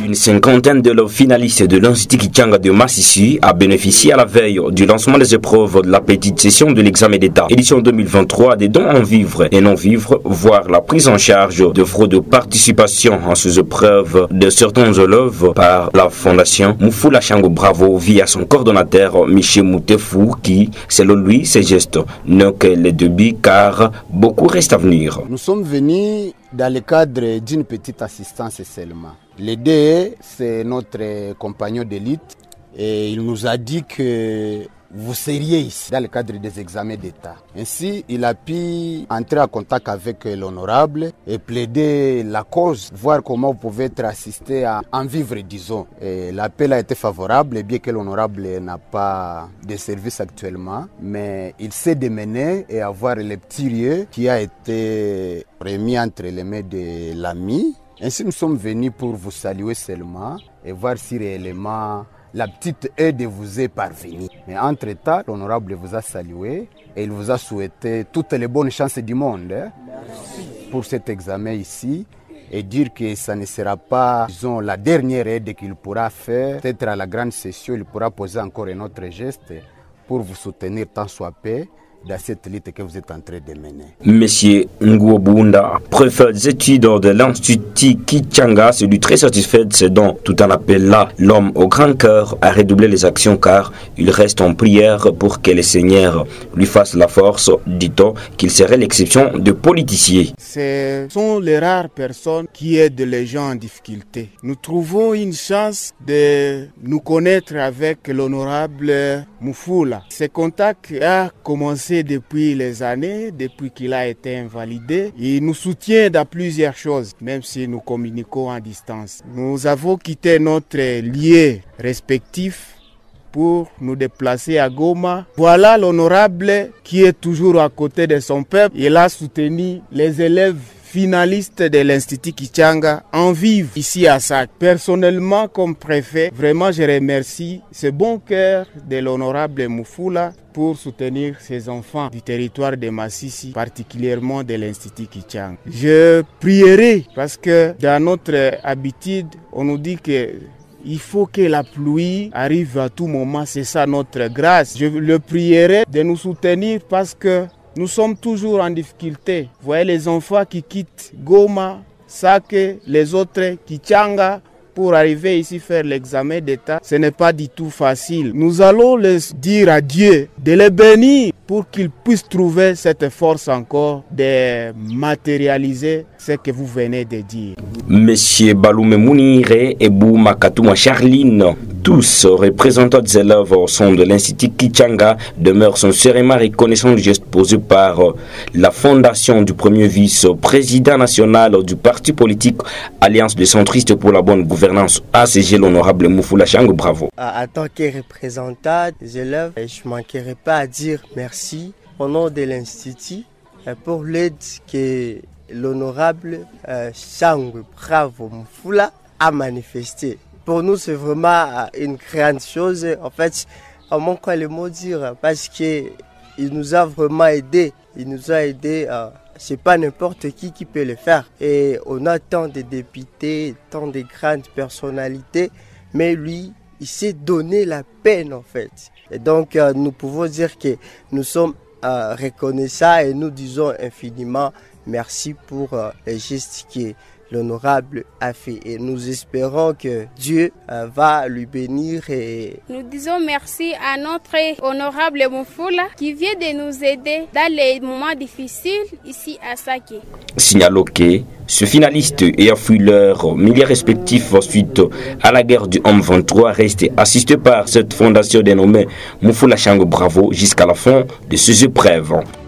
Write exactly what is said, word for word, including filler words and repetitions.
Une cinquantaine de finalistes de l'Institut Kichanga de Massissi a bénéficié à la veille du lancement des épreuves de la petite session de l'examen d'État, édition deux mille vingt-trois, des dons en vivre et non vivre, voire la prise en charge de fraude de participation en ces épreuves de certains élèves par la Fondation Mufula Shango Bravo via son coordonnateur Michel Moutefou qui, selon lui, ces gestes n'ont que les débuts car beaucoup reste à venir. Nous sommes venus dans le cadre d'une petite assistance seulement. Le D E, c'est notre compagnon d'élite et il nous a dit que vous seriez ici dans le cadre des examens d'État. Ainsi, il a pu entrer en contact avec l'honorable et plaider la cause, voir comment vous pouvez être assisté à en vivre, disons. L'appel a été favorable, bien que l'honorable n'a pas de service actuellement, mais il s'est démené et avoir le petit lieu qui a été remis entre les mains de l'ami. Ainsi, nous sommes venus pour vous saluer seulement et voir si réellement la petite aide vous est parvenue. Mais entre-temps, l'honorable vous a salué et il vous a souhaité toutes les bonnes chances du monde hein, pour cet examen ici et dire que ça ne sera pas, disons, la dernière aide qu'il pourra faire. Peut-être à la grande session, il pourra poser encore un autre geste pour vous soutenir tant soit peu dans cette lutte que vous êtes en train de mener. Monsieur Nguobunda, préfet des études de l'Institut Kichanga, se dit très satisfait de ce don, tout en appelant l'homme au grand cœur à redoubler les actions car il reste en prière pour que le Seigneur lui fasse la force, dit-on qu'il serait l'exception de politiciens. Ce sont les rares personnes qui aident les gens en difficulté. Nous trouvons une chance de nous connaître avec l'honorable Mufula. Ce contact a commencé depuis les années, depuis qu'il a été invalidé. Il nous soutient dans plusieurs choses, même si nous communiquons à distance. Nous avons quitté notre lieu respectif pour nous déplacer à Goma. Voilà l'honorable qui est toujours à côté de son peuple. Il a soutenu les élèves finalistes de l'Institut Kichanga en vivre ici à Sac. Personnellement, comme préfet, vraiment je remercie ce bon cœur de l'honorable Mufula pour soutenir ces enfants du territoire de Massissi, particulièrement de l'Institut Kichanga. Je prierai parce que dans notre habitude, on nous dit que il faut que la pluie arrive à tout moment, c'est ça notre grâce. Je le prierai de nous soutenir parce que nous sommes toujours en difficulté. Vous voyez les enfants qui quittent Goma, Sake, les autres Kichanga pour arriver ici faire l'examen d'État. Ce n'est pas du tout facile. Nous allons les dire à Dieu de les bénir pour qu'ils puissent trouver cette force encore de matérialiser ce que vous venez de dire. Monsieur Baloume Mounire et Bou Makatouma Charline, tous représentants des élèves au sein de l'Institut Kichanga, demeurent sincèrement reconnaissants du geste posé par la fondation du premier vice-président national du parti politique Alliance des centristes pour la bonne gouvernance, A C G, l'honorable Mufula Shango Bravo. En tant que représentant des élèves, je ne manquerai pas à dire merci au nom de l'Institut pour l'aide que l'honorable Shango Bravo Mufula a manifesté. Pour nous, c'est vraiment une grande chose. En fait, on manque le mot dire parce qu'il nous a vraiment aidé. Il nous a aidé. Euh, c'est pas n'importe qui qui peut le faire. Et on a tant de députés, tant de grandes personnalités, mais lui, il s'est donné la peine en fait. Et donc, euh, nous pouvons dire que nous sommes euh, reconnaissants et nous disons infiniment merci pour euh, les gestes qui l'honorable a fait et nous espérons que Dieu euh, va lui bénir. Et nous disons merci à notre honorable Mufula qui vient de nous aider dans les moments difficiles ici à Saké. Signalons que ce finaliste ayant fui leurs milliers respectifs suite à la guerre du M vingt-trois reste assisté par cette fondation dénommée Mufula Shango Bravo jusqu'à la fin de ces épreuves.